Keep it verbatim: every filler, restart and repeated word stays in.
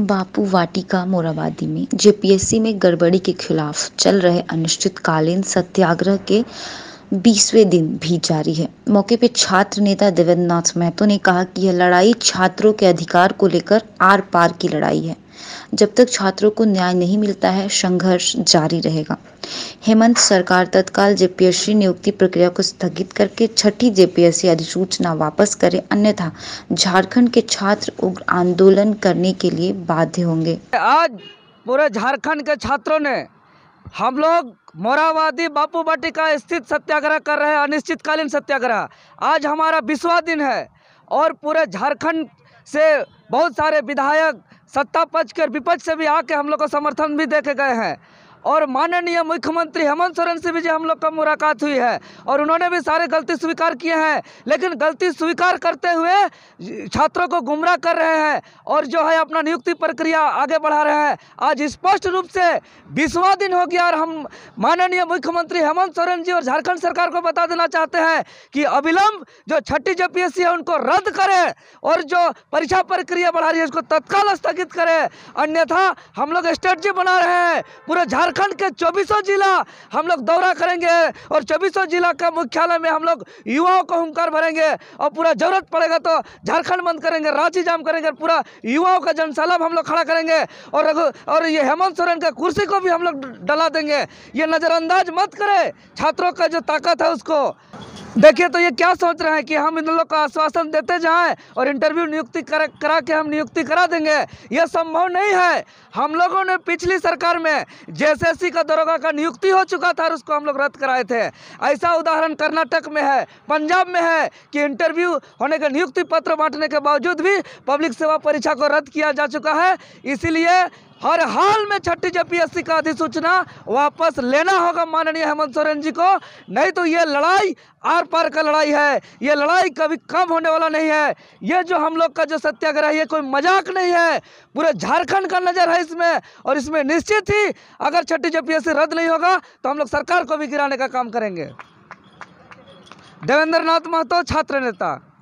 बापू वाटिका मोराबादी में जेपीएससी में गड़बड़ी के खिलाफ चल रहे अनिश्चितकालीन सत्याग्रह के बीसवें दिन भी जारी है। मौके पर छात्र नेता देवेंद्र नाथ महतो ने कहा कि यह लड़ाई छात्रों के अधिकार को लेकर आर पार की लड़ाई है। जब तक छात्रों को न्याय नहीं मिलता है, संघर्ष जारी रहेगा। हेमंत सरकार तत्काल जेपीएससी नियुक्ति प्रक्रिया को स्थगित करके छठी जेपीएससी अधिसूचना वापस करे, अन्यथा झारखंड के छात्र उग्र आंदोलन करने के लिए बाध्य होंगे। आज पूरे झारखंड के छात्रों ने हम लोग मोराबादी बापू वाटिका स्थित सत्याग्रह कर रहे हैं, अनिश्चितकालीन सत्याग्रह। आज हमारा बीसवां दिन है और पूरे झारखंड से बहुत सारे विधायक सत्ता पक्ष के और विपक्ष से भी आके हम लोग को समर्थन भी दे के गए हैं और माननीय मुख्यमंत्री हेमंत सोरेन से भी जो हम लोग का मुलाकात हुई है और उन्होंने भी सारे गलती स्वीकार किए हैं, लेकिन गलती स्वीकार करते हुए छात्रों को गुमराह कर रहे हैं और जो है अपना नियुक्ति प्रक्रिया आगे बढ़ा रहे हैं। आज स्पष्ट रूप से बीसवां दिन हो गया और हम माननीय मुख्यमंत्री हेमंत सोरेन जी और झारखंड सरकार को बता देना चाहते हैं कि अविलंब जो छठी जेपीएससी है उनको रद्द करें और जो परीक्षा प्रक्रिया बढ़ा रही है उसको तत्काल स्थगित करें, अन्यथा हम लोग स्ट्रेटजी बना रहे हैं। पूरे झारखंड के चौबीसों जिला हम लोग दौरा करेंगे और चौबीसों जिला का मुख्यालय में हम लोग युवाओं को हुंकार भरेंगे और पूरा जरूरत पड़ेगा तो झारखंड बंद करेंगे, रांची जाम करेंगे, पूरा युवाओं का जनसैलाब हम लोग खड़ा करेंगे और और ये हेमंत सोरेन का कुर्सी को भी हम लोग डला देंगे। ये नजरअंदाज मत करें छात्रों का जो ताकत है उसको। देखिए तो ये क्या सोच रहे हैं कि हम इन लोग को आश्वासन देते जाएं और इंटरव्यू नियुक्ति करा करा के हम नियुक्ति करा देंगे, यह संभव नहीं है। हम लोगों ने पिछली सरकार में जेएसएससी का दरोगा का नियुक्ति हो चुका था और उसको हम लोग रद्द कराए थे। ऐसा उदाहरण कर्नाटक में है, पंजाब में है कि इंटरव्यू होने के नियुक्ति पत्र बांटने के बावजूद भी पब्लिक सेवा परीक्षा को रद्द किया जा चुका है। इसीलिए हर हाल में छठी जेपीएससी का अधिसूचना वापस लेना होगा माननीय हेमंत सोरेन जी को, नहीं तो ये लड़ाई आर पार का लड़ाई है। ये लड़ाई कभी कम होने वाला नहीं है। ये जो हम लोग का जो सत्याग्रह है ये कोई मजाक नहीं है, पूरे झारखंड का नज़र है इसमें और इसमें निश्चित ही अगर छठी जेपीएससी रद्द नहीं होगा तो हम लोग सरकार को भी गिराने का काम करेंगे। देवेंद्र नाथ महतो, छात्र नेता।